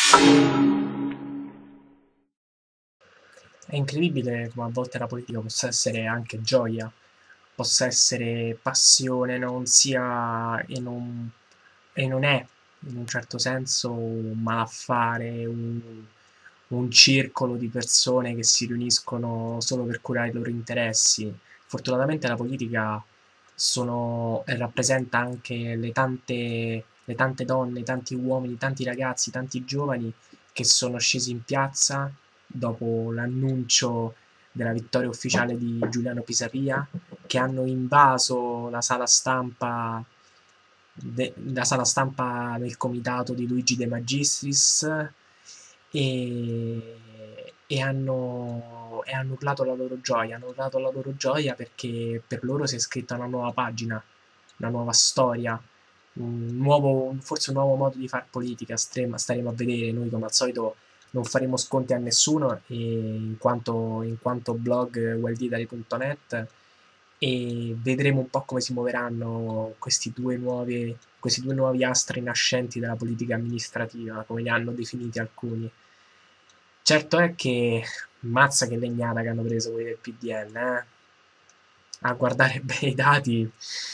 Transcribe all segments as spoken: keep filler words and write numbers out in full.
È incredibile come a volte la politica possa essere anche gioia, possa essere passione, non sia e non, e non è in un certo senso un malaffare, un, un circolo di persone che si riuniscono solo per curare i loro interessi. Fortunatamente la politica sono, e rappresenta anche le tante, le tante donne, tanti uomini, tanti ragazzi, tanti giovani che sono scesi in piazza dopo l'annuncio della vittoria ufficiale di Giuliano Pisapia, che hanno invaso la sala stampa, de- la sala stampa del comitato di Luigi De Magistris e, e hanno, e hanno urlato la loro gioia, hanno urlato la loro gioia perché per loro si è scritta una nuova pagina, una nuova storia, un nuovo, forse un nuovo modo di fare politica. Staremo, staremo a vedere. Noi come al solito non faremo sconti a nessuno e in quanto, in quanto blog wilditaly punto net, e vedremo un po' come si muoveranno questi due nuovi, questi due nuovi astri nascenti della politica amministrativa, come li hanno definiti alcuni. Certo è che mazza che legnata che hanno preso quelli del P D L, eh? A guardare bene i dati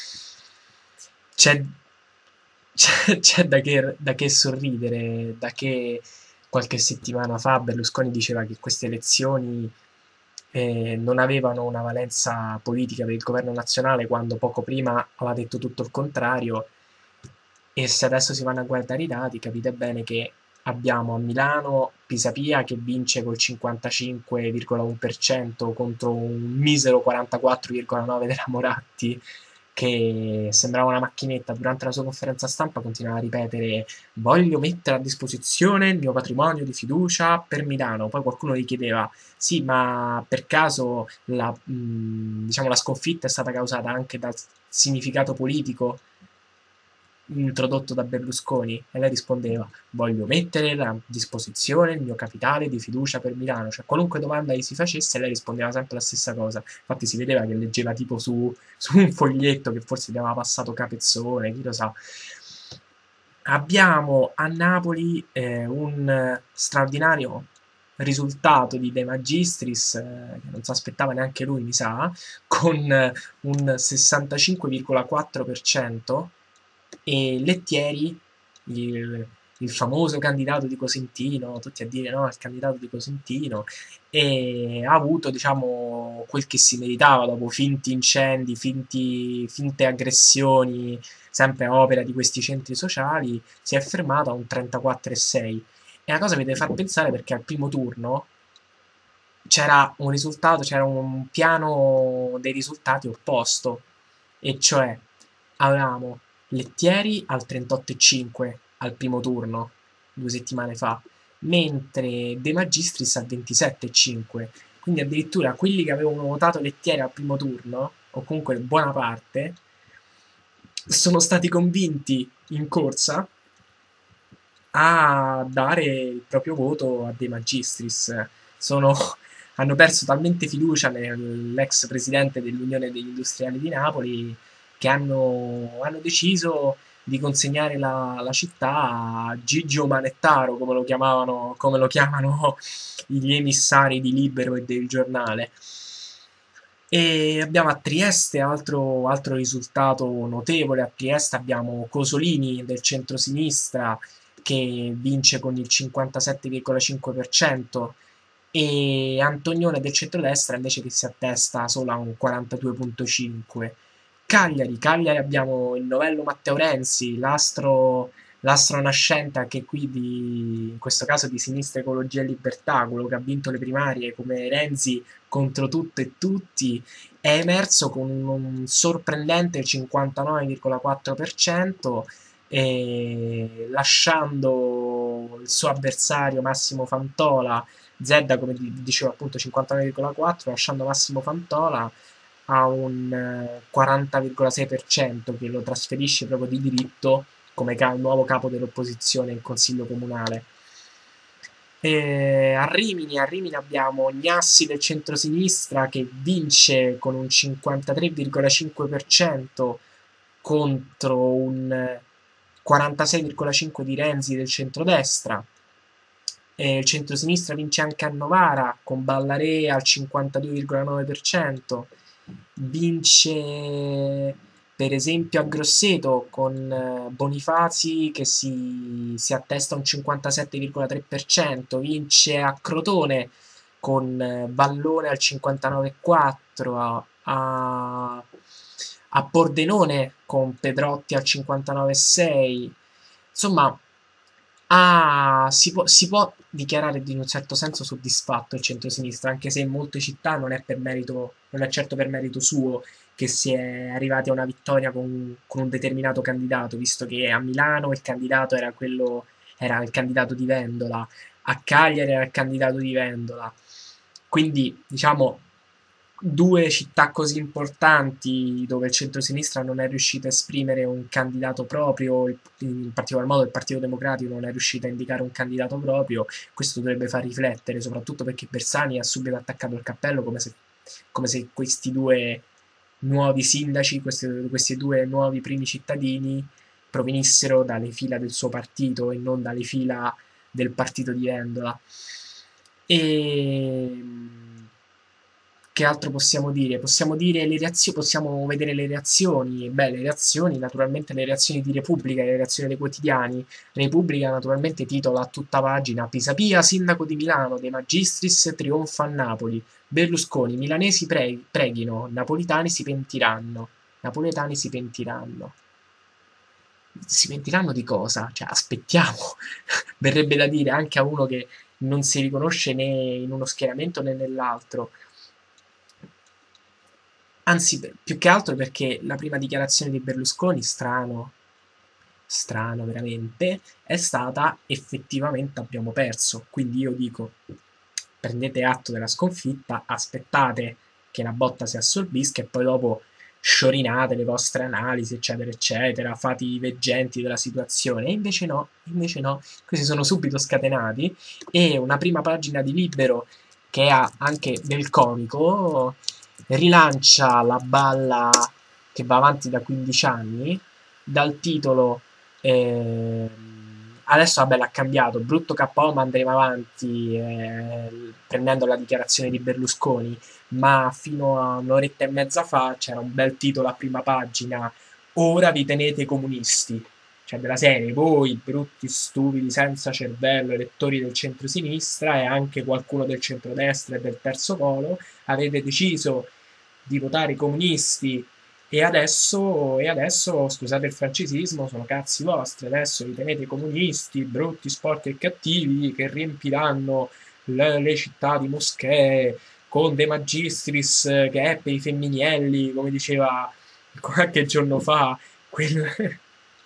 c'è, c'è, c'è da, che, da che sorridere, da che qualche settimana fa Berlusconi diceva che queste elezioni eh, non avevano una valenza politica per il governo nazionale, quando poco prima aveva detto tutto il contrario. E se adesso si vanno a guardare i dati, capite bene che abbiamo a Milano Pisapia che vince col cinquantacinque virgola uno per cento contro un misero quarantaquattro virgola nove per cento della Moratti, che sembrava una macchinetta. Durante la sua conferenza stampa continuava a ripetere: voglio mettere a disposizione il mio patrimonio di fiducia per Milano. Poi qualcuno gli chiedeva: sì, ma per caso la, mh, diciamo, la sconfitta è stata causata anche dal significato politico introdotto da Berlusconi? E lei rispondeva: voglio mettere a disposizione il mio capitale di fiducia per Milano. Cioè, qualunque domanda gli si facesse, lei rispondeva sempre la stessa cosa. Infatti si vedeva che leggeva tipo su, su un foglietto che forse gli aveva passato Capezzone, chi lo sa. Abbiamo a Napoli eh, un eh, straordinario risultato di De Magistris, eh, che non si aspettava neanche lui, mi sa, con eh, un sessantacinque virgola quattro per cento, e Lettieri, il, il famoso candidato di Cosentino, tutti a dire no, il candidato di Cosentino, e ha avuto, diciamo, quel che si meritava dopo finti incendi, finti, finte aggressioni, sempre a opera di questi centri sociali. Si è fermato a un trentaquattro virgola sei. E la cosa mi deve far pensare perché al primo turno c'era un risultato, c'era un piano dei risultati opposto, e cioè avevamo Lettieri al trentotto virgola cinque al primo turno, due settimane fa, mentre De Magistris al ventisette virgola cinque. Quindi addirittura quelli che avevano votato Lettieri al primo turno, o comunque buona parte, sono stati convinti in corsa a dare il proprio voto a De Magistris. Sono, hanno perso talmente fiducia nell'ex presidente dell'Unione degli Industriali di Napoli che hanno, hanno deciso di consegnare la, la città a Gigio Manettaro, come lo chiamavano, come lo chiamano gli emissari di Libero e del Giornale. E abbiamo a Trieste altro, altro risultato notevole. A Trieste abbiamo Cosolini del centrosinistra che vince con il cinquantasette virgola cinque per cento, e Antonione del centrodestra invece che si attesta solo a un quarantadue virgola cinque. Cagliari, Cagliari abbiamo il novello Matteo Renzi, l'astro, l'astro nascente anche qui di, in questo caso di Sinistra Ecologia e Libertà, quello che ha vinto le primarie come Renzi contro tutto e tutti. È emerso con un sorprendente cinquantanove virgola quattro per cento, e lasciando il suo avversario Massimo Fantola, Zedda come dicevo appunto cinquantanove virgola quattro, lasciando Massimo Fantola a un eh, quaranta virgola sei per cento, che lo trasferisce proprio di diritto come ca- nuovo capo dell'opposizione in consiglio comunale. E a Rimini, a Rimini abbiamo Gnassi del centrosinistra che vince con un cinquantatré virgola cinque per cento contro un quarantasei virgola cinque per cento di Renzi del centrodestra. E il centrosinistra vince anche a Novara con Ballaré al cinquantadue virgola nove per cento, vince per esempio a Grosseto con eh, Bonifazi che si, si attesta a un cinquantasette virgola tre per cento, vince a Crotone con eh, Vallone al cinquantanove virgola quattro per cento, a, a, a Pordenone con Pedrotti al cinquantanove virgola sei per cento. Insomma, ah, si può, si può dichiarare di in un certo senso soddisfatto il centrosinistra, anche se in molte città non è per merito, non è certo per merito suo che si è arrivati a una vittoria con, con un determinato candidato, visto che a Milano il candidato era quello, era il candidato di Vendola, a Cagliari era il candidato di Vendola. Quindi, diciamo, due città così importanti dove il centrosinistra non è riuscito a esprimere un candidato proprio, in particolar modo il Partito Democratico non è riuscito a indicare un candidato proprio, questo dovrebbe far riflettere, soprattutto perché Bersani ha subito attaccato il cappello come se, come se questi due nuovi sindaci, questi, questi due nuovi primi cittadini provenissero dalle fila del suo partito e non dalle fila del partito di Vendola. E che altro possiamo dire? Possiamo dire le reazioni, possiamo vedere le reazioni. Beh, le reazioni, naturalmente le reazioni di Repubblica, le reazioni dei quotidiani. Repubblica naturalmente titola a tutta pagina: Pisapia, sindaco di Milano, De Magistris trionfa a Napoli. Berlusconi, milanesi pre- preghino, napolitani si pentiranno. Napoletani si pentiranno. Si pentiranno di cosa? Cioè, aspettiamo. Verrebbe da dire anche a uno che non si riconosce né in uno schieramento né nell'altro. Anzi, più che altro perché la prima dichiarazione di Berlusconi, strano, strano veramente, è stata effettivamente abbiamo perso. Quindi io dico, prendete atto della sconfitta, aspettate che la botta si assorbisca e poi dopo sciorinate le vostre analisi, eccetera, eccetera, fate i veggenti della situazione. E invece no, invece no, questi sono subito scatenati e una prima pagina di Libero che ha anche del comico rilancia la balla che va avanti da quindici anni dal titolo eh, adesso vabbè l'ha cambiato brutto K O ma andremo avanti eh, prendendo la dichiarazione di Berlusconi, ma fino a un'oretta e mezza fa c'era un bel titolo a prima pagina: ora vi tenete comunisti, cioè della serie voi brutti stupidi senza cervello elettori del centro-sinistra e anche qualcuno del centrodestra e del terzo polo avete deciso di votare i comunisti e adesso, e adesso, scusate il francesismo, sono cazzi vostri, adesso vi tenete i comunisti, brutti, sporchi e cattivi, che riempiranno le, le città di moschee con De Magistris che è per i femminelli, come diceva qualche giorno fa quel,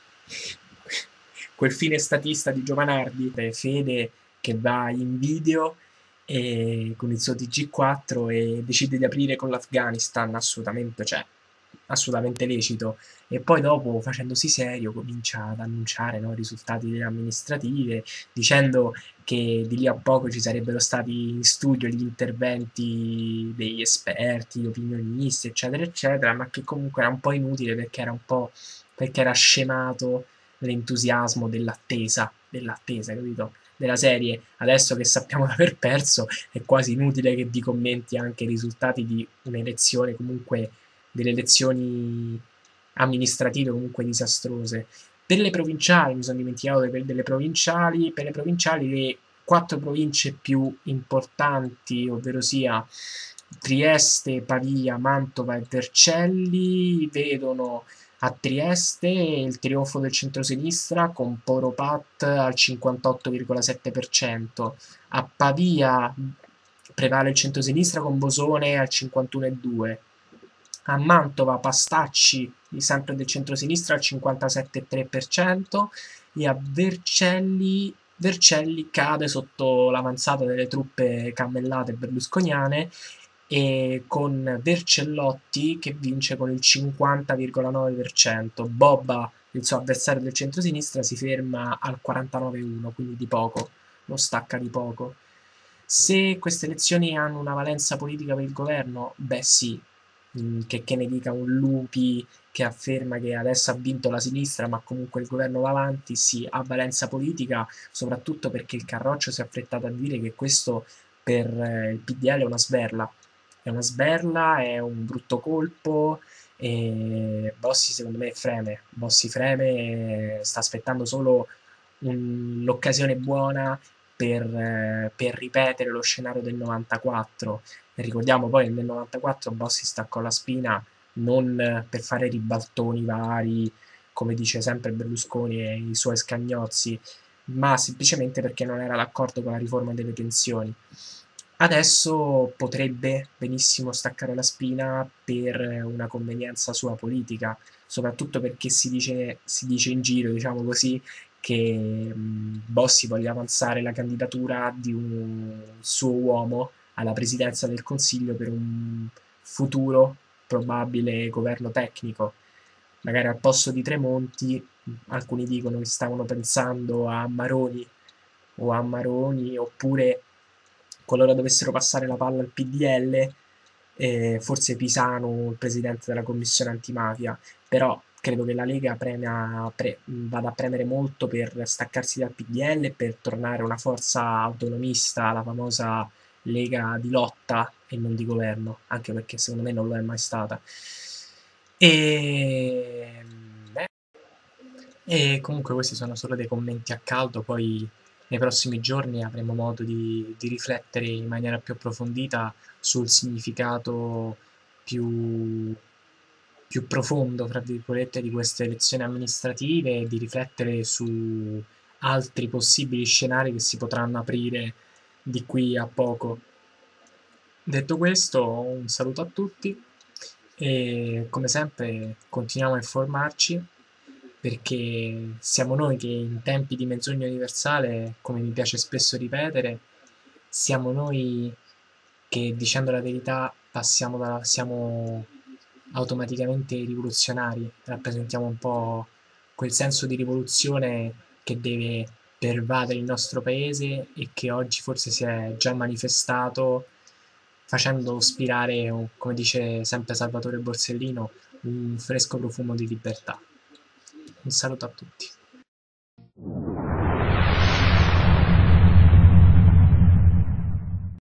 quel fine statista di Giovanardi, Fede che va in video e con il suo T G quattro e decide di aprire con l'Afghanistan, assolutamente, cioè, assolutamente lecito. E poi dopo, facendosi serio, comincia ad annunciare no, risultati delle amministrative, dicendo che di lì a poco ci sarebbero stati in studio gli interventi degli esperti, gli opinionisti, eccetera, eccetera, ma che comunque era un po' inutile perché era un po' perché era scemato l'entusiasmo dell'attesa, dell'attesa, capito? Della serie, adesso che sappiamo di aver perso, è quasi inutile che vi commenti anche i risultati di un'elezione, comunque delle elezioni amministrative comunque disastrose. Per le provinciali, mi sono dimenticato per delle provinciali, per le provinciali le quattro province più importanti, ovvero sia Trieste, Pavia, Mantova e Vercelli, vedono a Trieste il trionfo del centrosinistra con Poropat al cinquantotto virgola sette per cento, a Pavia prevale il centrosinistra con Bosone al cinquantuno virgola due per cento, a Mantova Pastacci, sempre del centrosinistra, al cinquantasette virgola tre per cento e a Vercelli, Vercelli cade sotto l'avanzata delle truppe cammellate berlusconiane e con Vercellotti che vince con il cinquanta virgola nove per cento. Bobba, il suo avversario del centrosinistra, si ferma al quarantanove virgola uno, quindi di poco, lo stacca di poco. Se queste elezioni hanno una valenza politica per il governo, beh sì, mh, che, che ne dica un Lupi che afferma che adesso ha vinto la sinistra, ma comunque il governo va avanti, sì, ha valenza politica, soprattutto perché il Carroccio si è affrettato a dire che questo per eh, il P D L è una sberla. È una sberla, è un brutto colpo e Bossi secondo me freme. Bossi freme, sta aspettando solo un- l'occasione buona per, eh, per ripetere lo scenario del novantaquattro. E ricordiamo poi che nel novantaquattro Bossi staccò la spina non per fare ribaltoni vari, come dice sempre Berlusconi e i suoi scagnozzi, ma semplicemente perché non era d'accordo con la riforma delle pensioni. Adesso potrebbe benissimo staccare la spina per una convenienza sua politica, soprattutto perché si dice, si dice in giro, diciamo così, che mh, Bossi voglia avanzare la candidatura di un suo uomo alla presidenza del Consiglio per un futuro probabile governo tecnico. Magari al posto di Tremonti, alcuni dicono che stavano pensando a Maroni o a Maroni, oppure qualora dovessero passare la palla al P D L, eh, forse Pisano, il presidente della commissione antimafia, però credo che la Lega premia, pre, vada a premere molto per staccarsi dal P D L e per tornare una forza autonomista, la famosa Lega di lotta e non di governo, anche perché secondo me non lo è mai stata. E, beh, e comunque questi sono solo dei commenti a caldo, poi nei prossimi giorni avremo modo di, di riflettere in maniera più approfondita sul significato più, più profondo, fra virgolette, di queste elezioni amministrative e di riflettere su altri possibili scenari che si potranno aprire di qui a poco. Detto questo, un saluto a tutti e come sempre continuiamo a informarci perché siamo noi che in tempi di menzogna universale, come mi piace spesso ripetere, siamo noi che dicendo la verità passiamo da, siamo automaticamente rivoluzionari, rappresentiamo un po' quel senso di rivoluzione che deve pervadere il nostro paese e che oggi forse si è già manifestato facendo spirare, come dice sempre Salvatore Borsellino, un fresco profumo di libertà. Un saluto a tutti.